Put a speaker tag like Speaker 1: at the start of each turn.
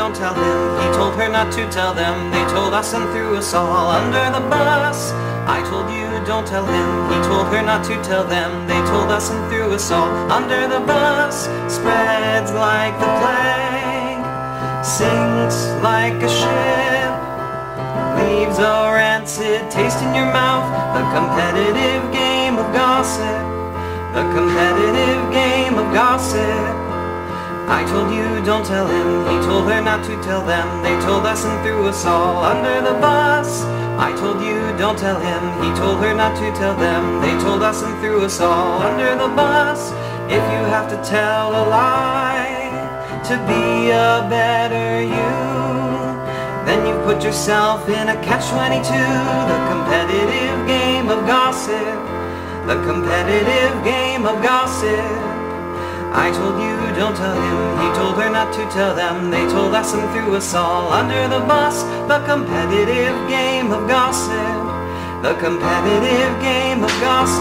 Speaker 1: don't tell him. He told her not to tell them. They told us and threw us all under the bus. I told you, don't tell him. He told her not to tell them. They told us and threw us all under the bus. Spreads like the plague, sinks like a ship, leaves a rancid taste in your mouth. The competitive game of gossip, the competitive game of gossip. I told you, don't tell him. He told her not to tell them. They told us and threw us all under the bus. I told you, don't tell him. He told her not to tell them. They told us and threw us all under the bus. If you have to tell a lie to be a better you, then you put yourself in a catch-22. The competitive game of gossip, the competitive game of gossip. I told you, don't tell him. He told her not to tell them. They told us and threw us all under the bus. The competitive game of gossip, the competitive game of gossip.